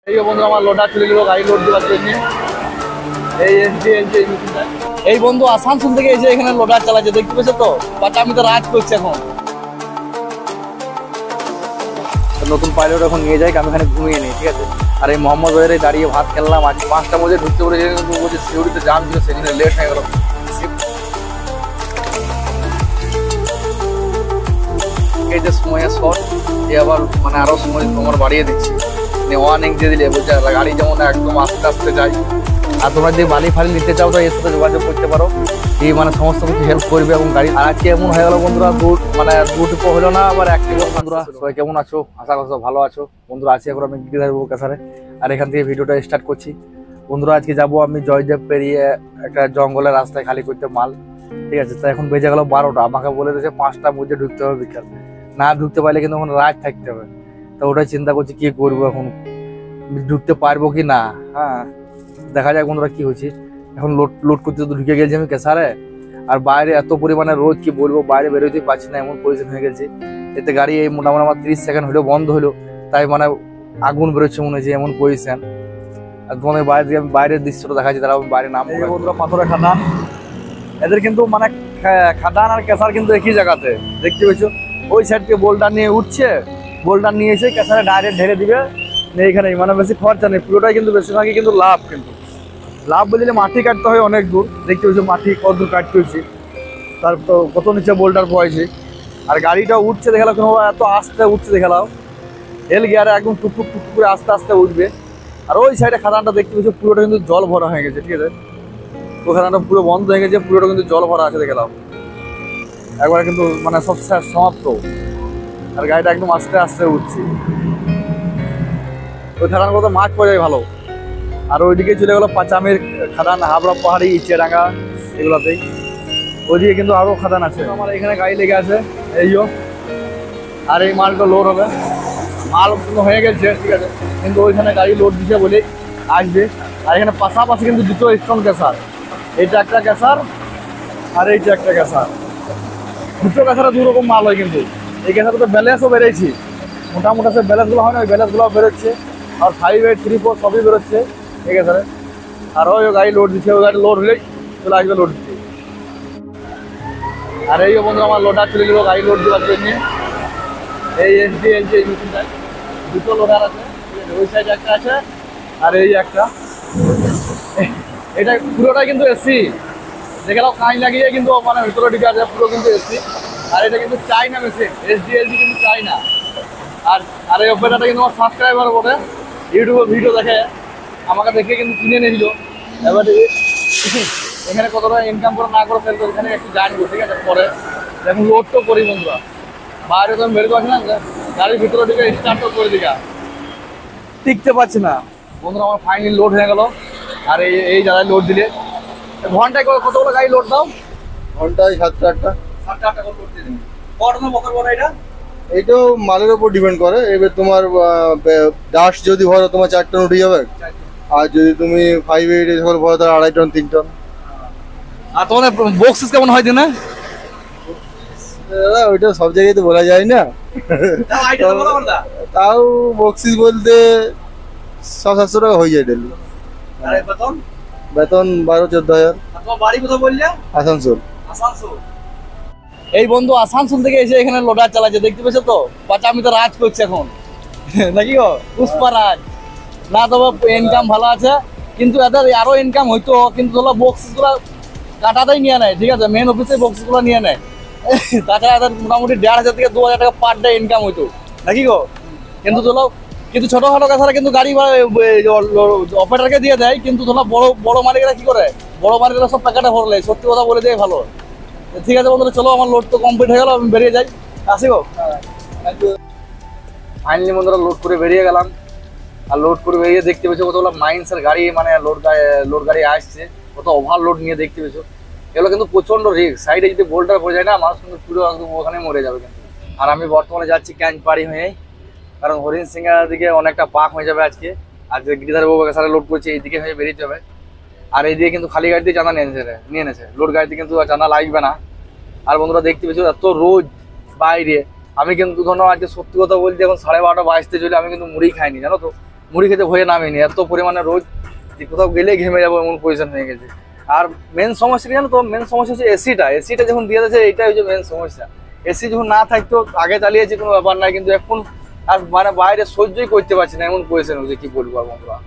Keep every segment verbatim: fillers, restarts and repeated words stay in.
এই বন্ধু আমার লোডার চলে গেল গাড়ি লোড দেওয়ার জন্য। এই এসডিএলজি এই বন্ধু আসানসোল থেকে এসে এখানে লোডার চালাচ্ছে, দেখতে পেয়েছো তো? বাট আমি তো রাজ করছি এখন। নতুন পাইলট এখন নিয়ে যাই, আমি এখানে ঘুমিয়ে নিই, ঠিক আছে? আর এই মোহাম্মদ ওয়ারে দাঁড়িয়ে ভাত খেললাম। আজ পাঁচটা মধ্যে ঢুকতে পেরেছে, কিন্তু বলছে সিউড়িতে জাম ছিল, সেদিনে লেট হয়ে গেল। এই যে সময়ের শর্ট, এ আবার মানে আরো সময় তোমার বাড়িয়ে দিচ্ছি, ওয়ার্নিং দিয়ে দিলে বলছে গাড়ি যেমন একদম আস্তে আস্তে যায়। আর তোমরা যদি বালি ফালি নিতে চাও তো এর সাথে যোগাযোগ করতে পারো, এই মানে সমস্ত কিছু হেল্প করবে। এবং গাড়ি আর আজকে এমন হয়ে গেল বন্ধুরা, দু মানে দুটো হলো না, আবার এক টিপো। বন্ধুরা সবাই কেমন আছো? আশা করছো ভালো আছো। বন্ধুরা আছি এখন আমি গিরিধার কাছারে, আর এখান থেকে ভিডিওটা স্টার্ট করছি। বন্ধুরা আজকে যাবো আমি জয়দেব পেরিয়ে একটা জঙ্গলের রাস্তায় খালি করতে মাল, ঠিক আছে? তো এখন বেজে গেল বারোটা, আমাকে বলে দিয়েছে পাঁচটার মধ্যে ঢুকতে হবে বিকাল, না ঢুকতে পারলে কিন্তু এখন রাত থাকতে হবে। তো ওটাই চিন্তা করছি কি করবো, এখন ঢুকতে পারবো কি না। হ্যাঁ দেখা যাক বন্ধুরা কি হয়েছে। এখন লোড লোড করতে তো ঢুকে গেছি আমি কেসারে, আর বাইরে এত পরিমাণে রোদ, কি বলবো, বাইরে বেরোতেই পারছি না, এমন পজিশন হয়ে গেছে। এতে গাড়ি এই মোটামুটি আমার তিরিশ সেকেন্ড হলো বন্ধ হলো, তাই মানে আগুন বেরোচ্ছে মনে হচ্ছে, এমন পজিশন। আর তোমাদের বাইরে দিয়ে আমি বাইরের দৃশ্যটা দেখাচ্ছি, তারা বাইরে নাম বন্ধুরা পাথরের খাদান। এদের কিন্তু মানে খাদান আর কেসার কিন্তু একই জায়গাতে, দেখতে পেয়েছো? ওই সাইড থেকে বোল্ডার নিয়ে উঠছে, বোল্ডার নিয়ে এসে কেসারে ডাইরেক্ট ঢেলে দিবে এইখানে, মানে বেশি খরচা নেই, পুরোটাই কিন্তু বেশিরভাগই কিন্তু লাভ। কিন্তু লাভ বললে মাটি কাটতে হয় অনেক দূর, দেখতে পেয়েছো মাটি কত দূর কাটতে হয়েছে, তার তো কত নিচে বোল্ডার পয়েছে। আর গাড়িটা উঠছে দেখালাম, কোনো এত আস্তে উঠছে দেখালাম, হেল গিয়ারে একদম টুকটুক টুকটুক করে আস্তে আস্তে উঠবে। আর ওই সাইডে খাদানটা দেখতে পেয়েছো পুরোটা কিন্তু জল ভরা হয়ে গেছে, ঠিক আছে? ওই খাদানটা পুরো বন্ধ হয়ে গেছে, পুরোটা কিন্তু জল ভরা আছে দেখালাম, একবারে কিন্তু মানে সব সমাপ্ত। আর গাড়িটা একদম আস্তে আস্তে উঠছে, ওই খাদান কত মাছ পড়ে যায় ভালো। আর ওইদিকে চলে গেলো পাঁচামের খাদান, হাবড়া পাহাড়ি, ইচেডাঙ্গা, এগুলোতেই। ওইদিকে কিন্তু আরও খাদান আছে। আমার এখানে গাড়ি লেগে আছে এইও, আর এই মালটা লোড হবে, মাল হয়ে গেছে, ঠিক আছে? কিন্তু ওইখানে গাড়ি লোড দিচ্ছে বলেই আসবে। আর এখানে পাশাপাশি কিন্তু দুটো স্টোন ক্যাসার, এইটা একটা ক্যাসার আর এইটা একটা ক্যাসার, দুটো ক্যাসারে দু রকম মাল হয়। কিন্তু এই ক্যাসারে তো ব্যালেন্সও বেড়েছি, মোটামুটি সে ব্যালেন্সগুলো হয় না, ওই ব্যালেন্সগুলো বেরোচ্ছে। আর ফাইভ এইট থ্রি ফোর সবই বেরোচ্ছে, ঠিক আছে? আর ওই গাড়ি লোড দিচ্ছে, ওই গাড়ি লোড হলেই চলে আসবে লোড দিচ্ছে। আর এই বন্ধু আমার লোডার চলে গেল গাড়ি লোড দেওয়ার জন্য। এই এসডিএলজি এই মেশিনটায় দুটো লোডার আছে, ওই সাইডে একটা আছে আর এই একটা। এটা পুরোটাই কিন্তু এসি, দেখলাম কাঁচ লাগিয়ে কিন্তু মানে ভিতরে ঢুকে আছে, পুরো কিন্তু এসি। আর এটা কিন্তু চাইনা মেশিন, এসডিএলজি কিন্তু চাইনা। আর আর এই অপারেটরটা কিন্তু আমার সাবস্ক্রাইবার বলে, ইউটিউবে ভিডিও দেখে, আমাকে দেখে কিন্তু কিনে নিয়েছিল। এবার এখানে কতটা ইনকাম করে না করে ফেলতো এখানে একটু জানবো, ঠিক আছে? পরে এখন লোড তো করি বন্ধুরা, বাইরে তো আমি বেরোতে পারছি না, গাড়ির ভিতরে দিকে স্টার্ট তো করে দিকে টিকতে পারছি না বন্ধুরা। আমার ফাইনালি লোড হয়ে গেল। আর এই এই জায়গায় লোড দিলে ঘন্টায় কতগুলো গাড়ি লোড দাও? ঘন্টায় সাতটা আটটা সাতটা আটটা করে লোড দিয়ে দেবেন। কটা বকর বড় এটা? এইটাও মালের উপর ডিপেন্ড করে। এবার তোমার ডাস্ট যদি ভরো তোমার চার টন উঠে যাবে, আর যদি তুমি ফাইভ এইট সকল ভরো তাহলে আড়াই টন তিন টন। আর তোমাদের বক্সিস কেমন হয় দিনে? দাদা ওইটা সব জায়গায় তো বলা যায় না, তাও বক্সিস বলতে ছ সাতশো টাকা হয়ে যায় ডেলি। বেতন বারো চোদ্দ হাজার। বাড়ি কোথাও বললে? আসানসোল। আসানসোল। এই বন্ধু আসানসোল থেকে এসে এখানে লোডার চালাচ্ছে, দেখতে পেয়েছো তো? বাচ্চা আমি তো রাজ করছি এখন, নাকি গো? পুষ্পা রাজ না, তবে ইনকাম ভালো আছে, কিন্তু এদের আরো ইনকাম হইতো, কিন্তু তোলা বক্সিস গুলা কাটাতেই নিয়ে নেয়, ঠিক আছে? মেন অফিসে বক্সিস গুলো নিয়ে নেয়। তাছাড়া এদের মোটামুটি দেড় হাজার থেকে দু হাজার টাকা পার ডে ইনকাম হইতো, নাকি গো? কিন্তু তোলা কিন্তু ছোটখাটো কাছাড়া কিন্তু গাড়ি অপারেটরকে দিয়ে দেয়, কিন্তু তোলা বড় বড় মালিকরা কি করে? বড় মালিকরা সব প্যাকেটে ভরলে, সত্যি কথা বলে দেয় ভালো। ঠিক আছে বন্ধুরা, চলো আমার লোড তো কমপ্লিট হয়ে গেল, আমি বেরিয়ে যাই, আসি গো। ফাইনালি বন্ধুরা লোড করে বেরিয়ে গেলাম। আর লোড করে বেরিয়ে দেখতে পেয়েছো কতগুলো মাইন্সের গাড়ি, মানে লোড লোড গাড়ি আসছে, কত ওভারলোড নিয়ে দেখতে পেয়েছো। এগুলো কিন্তু প্রচন্ড রিস্ক, সাইডে যদি বোল্টার পড়ে যায় না, মানুষ কিন্তু পুরো একদম ওখানে মরে যাবে কিন্তু। আর আমি বর্তমানে যাচ্ছি ক্যাঞ্চপাড়ি হয়ে, কারণ হরিণ সিংহার দিকে অনেকটা পাক হয়ে যাবে আজকে। আজকে গিরিধার বাবু সাথে লোড করছে, এইদিকে হয়ে বেরিয়ে যাবে। আর এইদিকে কিন্তু খালি গাড়িতে চাঁদা নিয়ে এনেছে নিয়ে এনেছে লোড গাড়িতে কিন্তু চাঁদা লাগবে না। আর বন্ধুরা দেখতে পেয়েছো এত রোদ বাইরে, আমি কিন্তু ধরো আজকে সত্যি কথা বলছি, এখন সাড়ে বারোটা বাইশতে চলে আমি কিন্তু মুড়ি খাইনি, জানো তো? মুড়ি খেতে ভয়ে নামিনি, এত পরিমাণে রোদ যে কোথাও গেলে ঘেমে যাবো এমন পজিশন হয়ে গেছে। আর মেন সমস্যা কি জানো তো, মেন সমস্যা হচ্ছে এসিটা। এসিটা যখন দিয়ে দিয়েছে এটাই হচ্ছে মেন সমস্যা। এসি যখন না থাকতো আগে চালিয়েছি কোনো ব্যাপার নাই, কিন্তু এখন আর মানে বাইরে সহ্যই করতে পারছি না এমন পজিশন হচ্ছে, কি বলবো আর বন্ধুরা।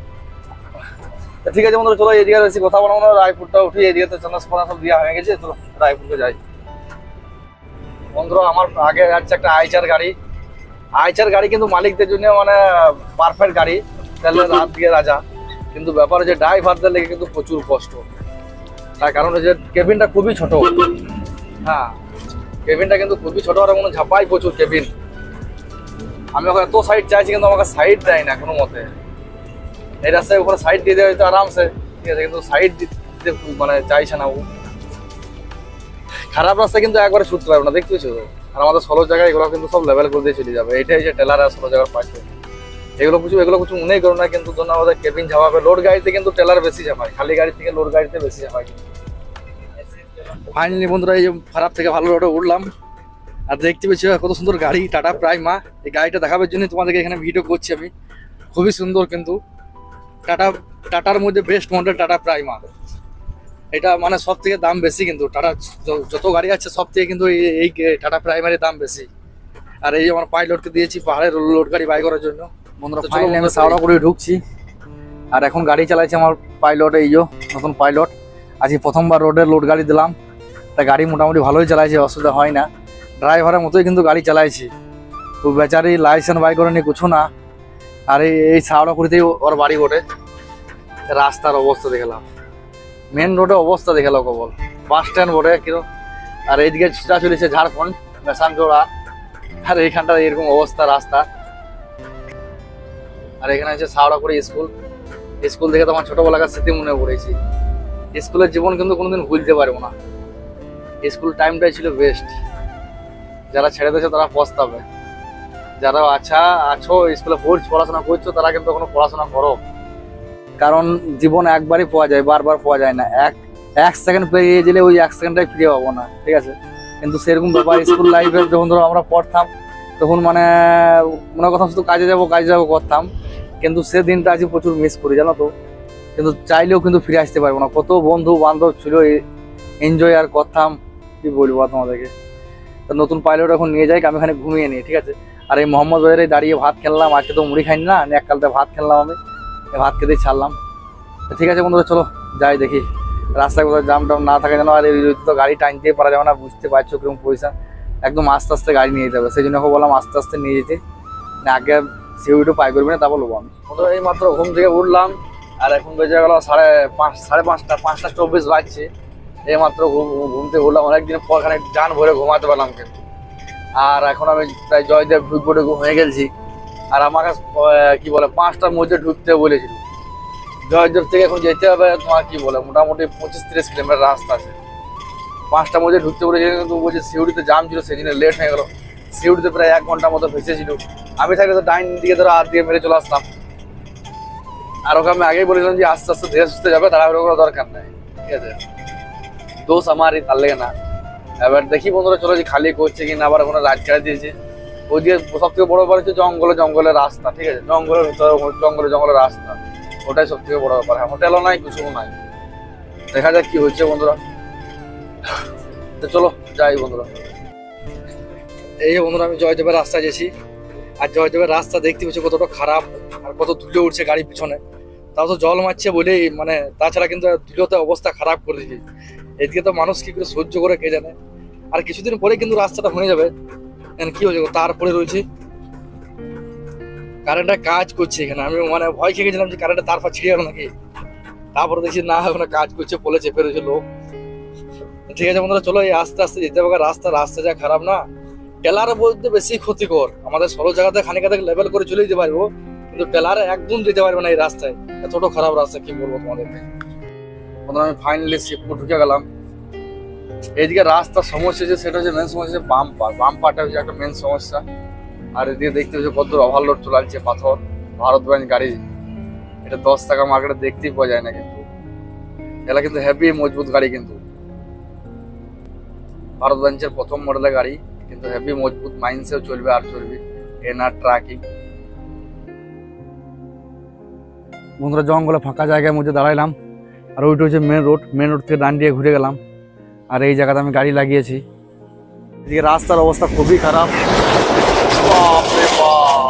ঠিক আছে বন্ধুরা, চলো এদিকে বেশি কথা বলবো না, রায়পুরটা উঠি, এদিকে তো চন্দ্রস্পনা সব দেওয়া হয়ে গেছে, চলো রায়পুরকে যাই। বন্ধুরা আমার আগে যাচ্ছে একটা আইচার গাড়ি। আইচার গাড়ি কিন্তু মালিকদের জন্য মানে পারফেক্ট গাড়ি, তেলের রাত দিয়ে রাজা। কিন্তু ব্যাপার হচ্ছে ড্রাইভারদের লেগে কিন্তু প্রচুর কষ্ট। তার কারণ হচ্ছে কেবিনটা খুবই ছোট। হ্যাঁ, কেবিনটা কিন্তু খুবই ছোট, আর কোনো ঝাপাই প্রচুর কেবিন। আমি ওখানে এত সাইড চাইছি কিন্তু আমাকে সাইড দেয় না কোনো মতে। এই রাস্তায় উপরে সাইড দিয়ে দেওয়া হয়তো আরামসে, ঠিক আছে, কিন্তু সাইড দিতে মানে চাইছে না ও। খারাপ রাস্তা কিন্তু একবারে ছুটতে পারবে না, দেখতে পেয়েছো। আর আমাদের ষোলো জায়গায় এগুলো কিন্তু সব লেভেল করে দিয়ে চলে যাবে। এটাই যে টেলার আর ষোলো জায়গার পাচ্ছে, এগুলো কিছু এগুলো কিছু মনেই করো না। কিন্তু ধরুন আমাদের কেবিন ঝাপাবে, লোড গাড়িতে কিন্তু টেলার বেশি ঝাপায়, খালি গাড়ি থেকে লোড গাড়িতে বেশি ঝাপায়। ফাইনালি বন্ধুরা এই যে খারাপ থেকে ভালো রোডে উঠলাম, আর দেখতে পেয়েছি কত সুন্দর গাড়ি, টাটা প্রাইমা। এই গাড়িটা দেখাবার জন্য তোমাদেরকে এখানে ভিডিও করছি আমি। খুবই সুন্দর কিন্তু টাটা, টাটার মধ্যে বেস্ট মডেল টাটা প্রাইমা। এটা মানে সব থেকে দাম বেশি, কিন্তু টাটা যত গাড়ি আছে সব থেকে কিন্তু এই টাটা প্রাইমারির দাম বেশি। আর এই আমার পাইলটকে দিয়েছি পাহাড়ের লোড গাড়ি বাই করার জন্য। বন্ধুরা ফাইনালি আমি সাউরা করে ঢুকছি, আর এখন গাড়ি চালাইছে আমার পাইলট, এই যে নতুন পাইলট। আজকে প্রথমবার রোডে লোড গাড়ি দিলাম, তা গাড়ি মোটামুটি ভালোই চালাইছে, অসুবিধা হয় না। ড্রাইভারের মতোই কিন্তু গাড়ি চালাইছি। তো বেচারি লাইসেন্স বাই করে নি কিছু না। আর এই সাউরা করিতেই ওর বাড়ি ওঠে। রাস্তার অবস্থা দেখলাম, মেন রোডে অবস্থা দেখলাম কেবল, বাস স্ট্যান্ড বটে কিরকম। আর এইদিকে ছুটা চলেছে ঝাড়খণ্ড মেসানজোড়া, আর এইখানটা এরকম অবস্থা রাস্তা। আর এখানে আছে সাউরাকুড়ি স্কুল। স্কুল থেকে তো আমার ছোটবেলাকার স্মৃতি মনে পড়েছি। স্কুলের জীবন কিন্তু কোনোদিন ভুলতে পারবো না। স্কুল টাইমটাই ছিল বেস্ট। যারা ছেড়ে দিয়েছে তারা পস্তাবে, যারা আচ্ছা আছো স্কুলে পড়ছো পড়াশোনা করছো তারা কিন্তু এখনো পড়াশোনা করো। কারণ জীবন একবারই পাওয়া যায়, বারবার পাওয়া যায় না। এক এক সেকেন্ড পেরিয়ে গেলে ওই এক সেকেন্ডটাই ফিরে পাবো না, ঠিক আছে। কিন্তু সেরকম ব্যাপার স্কুল লাইফে যখন ধরো আমরা পড়তাম তখন মানে মনে কথা শুধু কাজে যাবো কাজে যাবো করতাম, কিন্তু সে দিনটা আজ প্রচুর মিস করি জানো তো। কিন্তু চাইলেও কিন্তু ফিরে আসতে পারবো না। কত বন্ধু বান্ধব ছিল, এনজয় আর করতাম, কি বলবো তোমাদেরকে। তো নতুন পাইলট এখন নিয়ে যাই, আমি এখানে ঘুমিয়ে নিই, ঠিক আছে। আর এই মোহাম্মদ বাজারে দাঁড়িয়ে ভাত খেললাম, আজকে তো মুড়ি খাইনি না, এককালতে ভাত খেললাম আমি, ভাত খেতেই ছাড়লাম। ঠিক আছে বন্ধুরা, চলো যাই দেখি রাস্তায় কোথাও জাম টাম না থাকে যেন। আর এই তো গাড়ি টাইনতে পারা যাবে না, বুঝতে পারছো কিরকম পয়সা, একদম আস্তে আস্তে গাড়ি নিয়ে যেতে হবে। সেই জন্য বললাম আস্তে আস্তে নিয়ে যেতে, আগে সিউরিটিও পাই করবি না, তারপর নেবো আমি। বন্ধুরা এই মাত্র ঘুম থেকে উঠলাম, আর এখন বেজে গেল সাড়ে পাঁচ সাড়ে পাঁচটা পাঁচটা চব্বিশ বাজছে। এই মাত্র ঘুম ঘুম থেকে উঠলাম, অনেকদিন পর খানিক জান ভরে ঘুমাতে পারলাম কিন্তু। আর এখন আমি প্রায় জয়দেব ঢুকবো ঢুকবো হয়ে গেছি। আর আমাকে কি বলে পাঁচটার মধ্যে ঢুকতে বলেছিল। জয়দেব থেকে এখন যেতে হবে তোমার কি বলে মোটামুটি পঁচিশ তিরিশ কিলোমিটার রাস্তা আছে। পাঁচটার মধ্যে ঢুকতে বলেছিল, কিন্তু বলছে সিউড়িতে জাম ছিল, সেই জন্য লেট হয়ে গেল। সিউড়িতে প্রায় এক ঘন্টার মতো ভেসেছিল। আমি থাকলে তো ডাইন দিকে ধরো হাত দিয়ে মেরে চলে আসতাম। আর ওকে আমি আগেই বলেছিলাম যে আস্তে আস্তে ধীরে সুস্থে যাবে, তাড়াহুড়ো করার দরকার নেই, ঠিক আছে। দোষ আমারই, তার লেগে না। এবার দেখি বন্ধুরা চলো যে খালি করছে কিনা, আবার কোনো রাত ছেড়ে দিয়েছে। ওইদিকে সব থেকে বড় ব্যাপার হচ্ছে জঙ্গলে জঙ্গলের রাস্তা, ঠিক আছে। জঙ্গলের ভিতরে জঙ্গলে জঙ্গলের রাস্তা, ওটাই সব থেকে বড় ব্যাপার। হোটেলও নাই, কিছু নাই। দেখা যাক কি হচ্ছে বন্ধুরা। তো চলো যাই বন্ধুরা। এই যে বন্ধুরা আমি জয়দেবের রাস্তায় গেছি, আর জয়দেবের রাস্তা দেখতে পাচ্ছি কতটা খারাপ, আর কত ধুলো উঠছে গাড়ির পিছনে। তাও তো জল মারছে বলেই মানে, তাছাড়া কিন্তু ধুলোতে অবস্থা খারাপ করে দিয়েছে। এদিকে তো মানুষ কি করে সহ্য করে কে জানে। আর কিছুদিন পরে কিন্তু রাস্তাটা হয়ে যাবে। কি হয়েছে তারপরে রয়েছে কারেন্টটা কাজ করছে এখানে। আমি মানে ভয় খেয়ে গেছিলাম যে কারেন্টটা তারপর ছিঁড়ে গেল নাকি, তারপরে দেখছি না ওখানে কাজ করছে, পোলে চেপে রয়েছে লোক। ঠিক আছে বন্ধুরা চলো এই আস্তে আস্তে যেতে হবে। রাস্তা রাস্তা যা খারাপ না, টেলার বলতে বেশি ক্ষতিকর। আমাদের সরো জায়গাতে খানিকা থেকে লেভেল করে চলে যেতে পারবো, কিন্তু টেলারে একদম যেতে পারবো না এই রাস্তায়, এতটা খারাপ রাস্তা কি বলবো তোমাদেরকে। বন্ধুরা আমি ফাইনালি শিবপুর ঢুকে গেলাম। এইদিকে রাস্তার সমস্যা যে সেটা হচ্ছে মেন সমস্যা, বাম্পার বাম্পারটা হচ্ছে একটা মেন সমস্যা। আর এদিকে দেখতে হচ্ছে কত ওভারলোড চলাচ্ছে পাথর, ভারত ব্যাঞ্চ গাড়ি। এটা দশ টাকা মার্কেটে দেখতেই পাওয়া যায় না, কিন্তু এটা কিন্তু হেভি মজবুত গাড়ি। কিন্তু ভারত ব্যাঞ্চের প্রথম মডেলের গাড়ি, কিন্তু হেভি মজবুত, মাইন্সেও চলবে আর চলবে। এনার ট্রাকিং বন্ধুরা জঙ্গলে ফাঁকা জায়গার মধ্যে দাঁড়াইলাম, আর ওইটা হচ্ছে মেন রোড। মেন রোড থেকে ডান দিয়ে ঘুরে গেলাম, আর এই জায়গাতে আমি গাড়ি লাগিয়েছি। এদিকে রাস্তার অবস্থা খুবই খারাপ, বাপরে বাপ।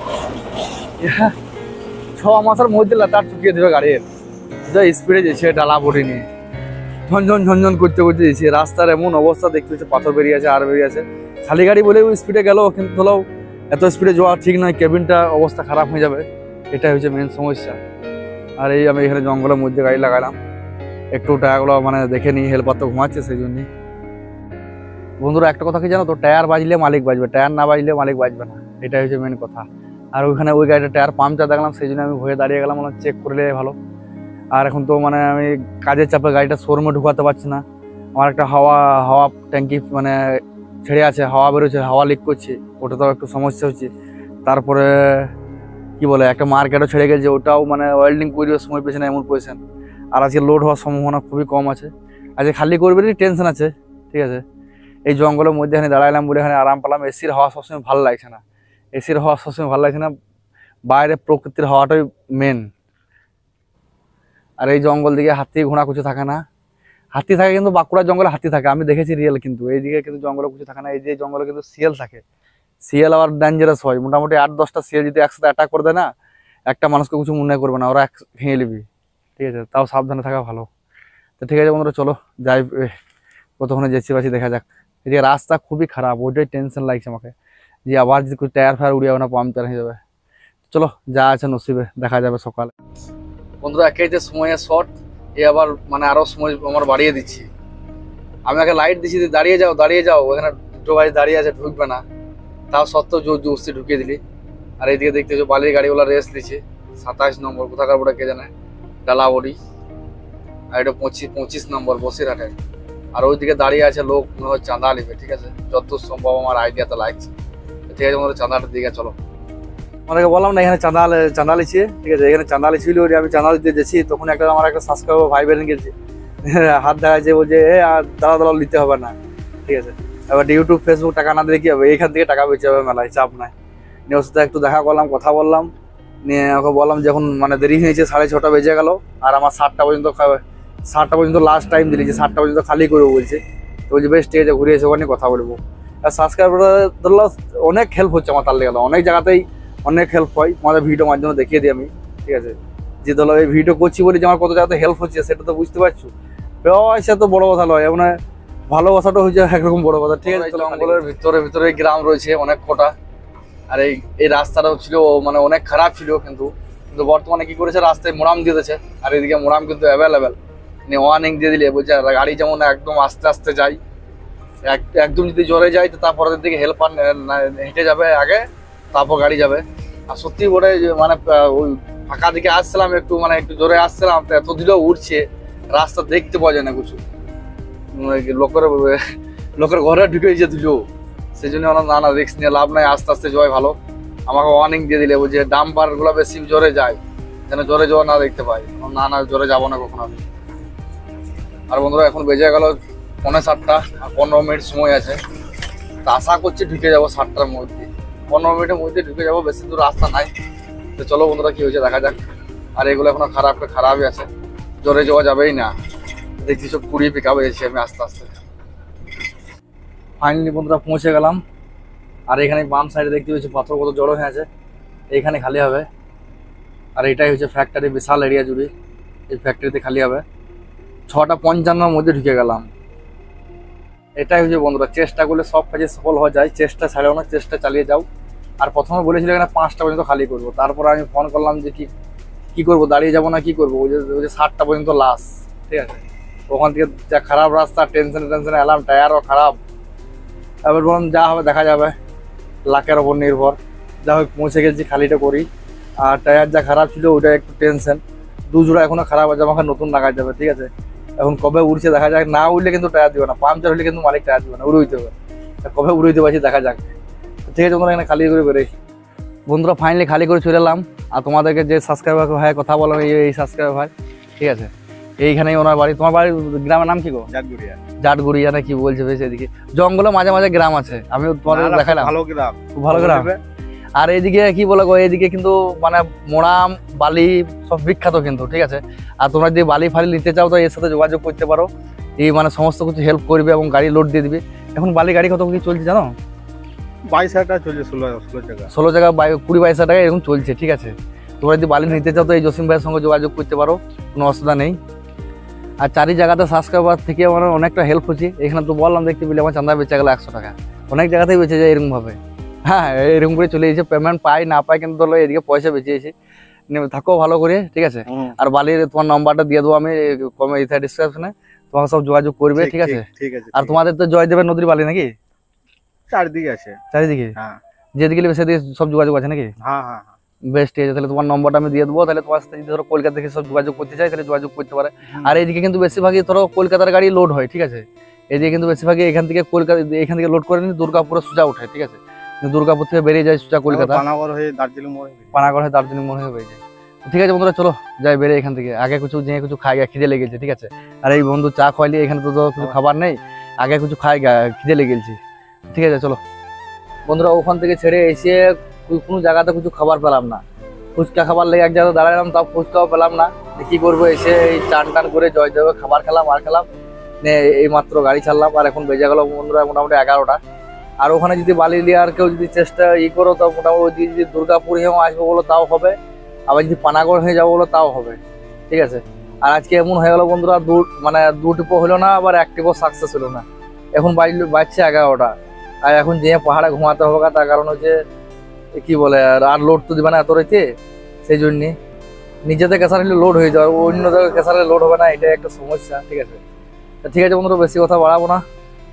ছ মাসের মধ্যে লাটার চুকিয়ে দেবে গাড়ির, যা স্পিডে যেছে ডালা বডি নিয়ে ঝনঝন ঝনঝন করতে করতে দিয়েছে। রাস্তার এমন অবস্থা দেখতে হচ্ছে, পাথর বেরিয়ে আছে আর বেরিয়ে আছে। খালি গাড়ি বলেও স্পিডে গেল, কিন্তু হলেও এত স্পিডে যাওয়া ঠিক নয়, কেবিনটা অবস্থা খারাপ হয়ে যাবে, এটাই হচ্ছে মেন সমস্যা। আর এই আমি এখানে জঙ্গলের মধ্যে গাড়ি লাগালাম, একটু টায়ারগুলো মানে দেখে নিই, হেল্পার তো ঘুমাচ্ছে সেই জন্যই। বন্ধুরা একটা কথা কি জানো তো, টায়ার বাজলে মালিক বাজবে, টায়ার না বাজলে মালিক বাজবে না, এটাই হচ্ছে মেন কথা। আর ওইখানে ওই গাড়িটা টায়ার পাম্পটা দেখলাম, সেই জন্য আমি ভয়ে দাঁড়িয়ে গেলাম, মানে চেক করলে ভালো। আর এখন তো মানে আমি কাজের চাপে গাড়িটা শোরুমে ঢুকাতে পারছি না, আমার একটা হাওয়া হাওয়া ট্যাঙ্কি মানে ছেড়ে আছে, হাওয়া বেরোচ্ছে, হাওয়া লিক করছে, ওটাতেও একটু সমস্যা হচ্ছে। তারপরে কি বলে একটা মার্কেটও ছেড়ে গেছে, ওটাও মানে ওয়েল্ডিং করিও সময় পেয়েছে না, এমন পজিশন। আর আজকে লোড হওয়ার সম্ভাবনা খুবই কম আছে, আজকে খালি করবে টেনশন আছে, ঠিক আছে। এই জঙ্গলের মধ্যে এখানে দাঁড়াইলাম বলে এখানে আরাম পেলাম। এসির হাওয়া সবসময় ভালো লাগছে না, এসির হাওয়া সবসময় ভালো লাগছে না, বাইরে প্রকৃতির হাওয়াটাই মেন। আর এই জঙ্গল দিকে হাতি ঘোড়া কিছু থাকে না, হাতি থাকে কিন্তু বাঁকুড়ার জঙ্গলে হাতি থাকে, আমি দেখেছি রিয়েল, কিন্তু এইদিকে কিন্তু জঙ্গলে কিছু থাকে না। এই যে জঙ্গলে কিন্তু শিয়াল থাকে, শিয়াল আবার ডেঞ্জারাস হয়, মোটামুটি আট দশটা শিয়াল যদি একসাথে অ্যাটাক করে দেয় না, একটা মানুষকে কিছু মনে করবে না, ওরা এক খেয়ে নিবি, ঠিক আছে। তাও সাবধানে থাকা ভালো। তো ঠিক আছে বন্ধুরা, চলো যাই, কতক্ষণে যেছি পাচ্ছি দেখা যাক। এদিকে রাস্তা খুবই খারাপ, ওইটাই টেনশন লাগছে আমাকে, যে আবার যদি কিছু টায়ার ফায়ার উড়ে যাবে না, পাম্পচার হয়ে যাবে। চলো যা আছে নসিবে, দেখা যাবে সকালে। বন্ধুরা একে যে সময়ের শর্ট, এ আবার মানে আরো সময় আমার বাড়িয়ে দিচ্ছি। আমি আগে লাইট দিচ্ছি, দাঁড়িয়ে যাও দাঁড়িয়ে যাও, ওখানে দুটো গাড়ি দাঁড়িয়ে আছে, ঢুকবে না, তাও সত্ত্বেও জোর জোরসি ঢুকিয়ে দিলি। আর এইদিকে দেখতে হচ্ছে বালির গাড়িগুলো রেস্ট দিচ্ছে, সাতাশ নম্বর কোথাকার ওটা কে জানে, ডালাবড়ি। আর এটা পঁচিশ পঁচিশ নম্বর বসিরহাটের। আর ওইদিকে দাঁড়িয়ে আছে লোক, মনে হয় চাঁদা নেবে, ঠিক আছে, যত সম্ভব আমার আইডিয়াতে লাগছে। ঠিক আছে বন্ধুরা, চাঁদাটার দিকে চলো। আমাদেরকে বললাম না এখানে চাঁদা চাঁদা লিছে, ঠিক আছে, এখানে চাঁদা লিছিল, আমি চাঁদা দিতে গেছি, তখন একটা আমার একটা সাবস্ক্রাইবার ভাই বেরিয়ে গেছে, হাত দেখাচ্ছে, বলছে এ আর দাদা দাদা নিতে হবে না, ঠিক আছে। এবার ইউটিউব ফেসবুক টাকা না দিলে কি হবে, এইখান থেকে টাকা বেঁচে যাবে মেলায়, চাপ নাই। নিয়ে ওর সাথে একটু দেখা করলাম, কথা বললাম, নিয়ে ওকে বললাম যখন মানে দেরি হয়েছে, সাড়ে ছটা বেজে গেল, আর আমার সাতটা পর্যন্ত সাতটা পর্যন্ত লাস্ট টাইম দিলি, যে সাতটা পর্যন্ত খালি করবো বলছে। তো বলছে বেশ ঠিক আছে, ঘুরে এসে ওখানে কথা বলবো। আর সাবস্ক্রাইবার ধরলো অনেক হেল্প হচ্ছে আমার, তার লেগে অনেক জায়গাতেই অনেক হেল্প হয়, আমাদের ভিডিও মাধ্যমে দেখিয়ে দিই আমি, ঠিক আছে। যে ধরো এই ভিডিও করছি বলে যে আমার কত জায়গাতে হেল্প হচ্ছে, সেটা তো বুঝতে পারছো, পয়সা তো বড় কথা নয়, মানে ভালোবাসাটা হচ্ছে একরকম বড় কথা, ঠিক আছে। জঙ্গলের ভিতরে ভিতরে গ্রাম রয়েছে অনেক কটা, আর এই এই রাস্তাটাও ছিল মানে অনেক খারাপ ছিল, কিন্তু কিন্তু বর্তমানে কি করেছে, রাস্তায় মোড়াম দিয়ে দিয়েছে, আর এদিকে মোড়াম কিন্তু অ্যাভেলেবেল, মানে ওয়ার্নিং দিয়ে দিলে বলছে গাড়ি যেমন একদম আস্তে আস্তে যায়, একদম যদি জোরে যায় তো তারপরের দিকে হেল্পার হেঁটে যাবে আগে, তারপর গাড়ি যাবে। আর সত্যি ওটা মানে ওই ফাঁকা দিকে আসছিলাম, একটু মানে একটু জোরে আসছিলাম, তো এত দিলেও উঠছে, রাস্তা দেখতে পাওয়া যায় না কিছু, লোকের লোকের ঘরে ঢুকেছে দিল, সেই জন্য না না রিস্ক নিয়ে লাভ নাই, আস্তে আস্তে যাওয়াই ভালো। আমাকে ওয়ার্নিং দিয়ে দিলে বলছে ডাম্পার গুলো বেশি জোরে যায়, যেন জোরে যাওয়া না দেখতে পাই, না না জোরে যাবো না কখনো আমি। আর বন্ধুরা এখন বেজে গেল পৌনে সাতটা, আর পনেরো মিনিট সময় আছে, তা আশা করছি ঢুকে যাবো সাতটার মধ্যে, পনেরো মিনিটের মধ্যে ঢুকে যাবো, বেশি দূর রাস্তা নাই। তো চলো বন্ধুরা কি হয়েছে দেখা যাক। আর এগুলো এখনো খারাপ খারাপই আছে, জোরে যাওয়া যাবেই না, দেখছি সব কুড়িয়ে পিক আপ এসেছি আমি আস্তে আস্তে। ফাইনালি বন্ধুরা পৌঁছে গেলাম, আর এখানে বাম সাইডে দেখতে পাচ্ছি পাথর কত জড়ো হয়ে আছে, এইখানে খালি হবে। আর এটাই হচ্ছে ফ্যাক্টরি, বিশাল এরিয়া জুড়ে এই ফ্যাক্টরিতে খালি হবে। ছটা পঞ্চান্নর মধ্যে ঢুকে গেলাম। এটাই হচ্ছে বন্ধুরা, চেষ্টা করলে সব কাজে সফল হওয়া যায়, চেষ্টা ছাড়াও না, চেষ্টা চালিয়ে যাও। আর প্রথমে বলেছিল এখানে পাঁচটা পর্যন্ত খালি করবো, তারপর আমি ফোন করলাম যে কি কি করবো, দাঁড়িয়ে যাবো না কি করবো, ওই যে সাতটা পর্যন্ত লাস্ট, ঠিক আছে। ওখান থেকে যা খারাপ রাস্তা, টেনশনে টেনশনে এলাম, টায়ারও খারাপ। এবার বললাম যা হবে দেখা যাবে, লাকের ওপর নির্ভর, যা হোক পৌঁছে গেছি, খালিটা করি। আর টায়ার যা খারাপ ছিল ওটা একটু টেনশন, দু জোড়া এখনো খারাপ আছে, আমাকে নতুন লাগাই যাবে, ঠিক আছে। এখন কবে উড়ছে দেখা যাক, না উঠলে কিন্তু টায়ার দিবে না, পাংচার হলে কিন্তু মালিক টায়ার দিবে না, উড়ে হইতে হবে, কবে উড়ে হইতে পারছি দেখা যাক। ঠিক আছে তোমরা এখানে খালি করে করে বন্ধুরা ফাইনালি খালি করে চলে এলাম। আর তোমাদেরকে যে সাবস্ক্রাইবার ভাই কথা বললাম, এই সাবস্ক্রাইবার ভাই, ঠিক আছে, এইখানেই ওনার বাড়ি। তোমার বাড়ির গ্রামের নাম কি গো? জাটগুড়িয়া। জাটগুড়িয়া না কি বলছে বেশ, এদিকে জঙ্গলে মাঝে মাঝে গ্রাম আছে, আমি তোমাদের দেখালাম, ভালো গ্রাম, খুব ভালো গ্রাম। আর এইদিকে কি বলে গো, এইদিকে কিন্তু মানে মোড়াম বালি সব বিখ্যাত কিন্তু, ঠিক আছে। আর তোমরা যদি বালি ফালি নিতে চাও তো এর সাথে যোগাযোগ করতে পারো, এই মানে সমস্ত কিছু হেল্প করবে এবং গাড়ি লোড দিয়ে দিবে। এখন বালি গাড়ি কত কি চলছে জানো? বাইশ হাজার টাকা চলছে, ষোলো ষোলো টাকা ষোলো টাকা কুড়ি বাইশ হাজার টাকা এরকম চলছে, ঠিক আছে। তোমরা যদি বালি নিতে চাও তো এই জসিম ভাইয়ের সঙ্গে যোগাযোগ করতে পারো, কোনো অসুবিধা নেই। আর চারি জায়গাতে সাবস্ক্রাইবার থেকে আমার অনেকটা হেল্প হচ্ছে। এখানে তো বললাম দেখতে পেলে আমার চাঁদা বেঁচে গেলো একশো টাকা, অনেক জায়গাতেই বেঁচে যায় এরকম ভাবে। হ্যাঁ এরকম করে চলে এসেছে, পেমেন্ট পাই না পাই কিন্তু ধরো এদিকে পয়সা বেঁচেছি। থাকো ভালো করে, ঠিক আছে। আর বালির তোমার নাম্বারটা দিয়ে দেবো আমি কমে ডিসক্রিপশনে, তোমাকে সব যোগাযোগ করবে, ঠিক আছে। ঠিক আছে। আর তোমাদের তো জয়দেবের নদীর বালি নাকি চারিদিকে আছে? চারিদিকে, হ্যাঁ যেদিকে নেবে সেদিকে সব যোগাযোগ আছে নাকি? হ্যাঁ হ্যাঁ। বেশ ঠিক আছে, তাহলে তোমার নম্বরটা আমি দিয়ে দেবো। তাহলে তোমার সাথে যদি ধরো কলকাতা থেকে সব যোগাযোগ করতে চাই তাহলে যোগাযোগ করতে পারে। আর এইদিকে কিন্তু বেশিরভাগই ধরো কলকাতার গাড়ি লোড হয়, ঠিক আছে। এইদিকে কিন্তু বেশিরভাগই এখান থেকে কলকাতা এখান থেকে লোড করে নিয়ে দুর্গাপুরে সোজা উঠে, ঠিক আছে। দুর্গাপুর থেকে বেরিয়ে যায় সোজা কলকাতা, পানাগড় হয়ে দার্জিলিং মোড়, পানাগড় হয়ে দার্জিলিং মোড় হয়ে বেরিয়ে যায়। ঠিক আছে বন্ধুরা, চলো যাই বেরিয়ে এখান থেকে। আগে কিছু যে কিছু খাই গা, খিদে লেগেছে, ঠিক আছে। আর এই বন্ধু চা খাইলে, এখানে তো কিছু খাবার নেই, আগে কিছু খাই গা, খিদে লেগেছে, ঠিক আছে। চলো বন্ধুরা, ওখান থেকে ছেড়ে এসে কোনো জায়গাতে কিছু খাবার পেলাম না, ফুচকা খাবার লেগে এক জায়গায় দাঁড়ালাম, তাও ফুচকাও পেলাম না। কি করবো, এসে এই চান টান করে জয়দেবে খাবার খেলাম আর খেলাম, এই মাত্র গাড়ি ছাড়লাম। আর এখন বেজে গেল বন্ধুরা মোটামুটি এগারোটা। আর ওখানে যদি বালি লিয়ার কেউ যদি চেষ্টা ই করো তো মোটামুটি যদি দুর্গাপুর হয়েও আসবো বলো তাও হবে, আবার যদি পানাগড় হয়ে যাবো বলো তাও হবে, ঠিক আছে। আর আজকে এমন হয়ে গেল বন্ধুরা, দু মানে দু টিপো হলো না, আবার এক টিপো সাকসেস হলো না। এখন বাজলো বাজছে এগারোটা। আর এখন যে পাহাড়ে ঘুমাতে হবে, তার কারণ হচ্ছে কি বলে আর লোড তো দিবে না এত রাইতে, সেই জন্যে নিজেদের ক্যাসার হলে লোড হয়ে যাবে, অন্য জায়গায় ক্যাসারে লোড হবে না, এটা একটা সমস্যা, ঠিক আছে। ঠিক আছে বন্ধুরা, বেশি কথা বাড়াবো না,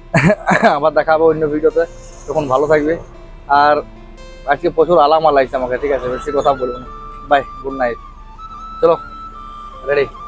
আবার দেখা হবে অন্য ভিডিওতে, তখন ভালো থাকবে। আর আজকে প্রচুর আলামা লাগছে আমাকে, ঠিক আছে, বেশি কথা বলবো না। বাই, গুড নাইট, চলো রেডি।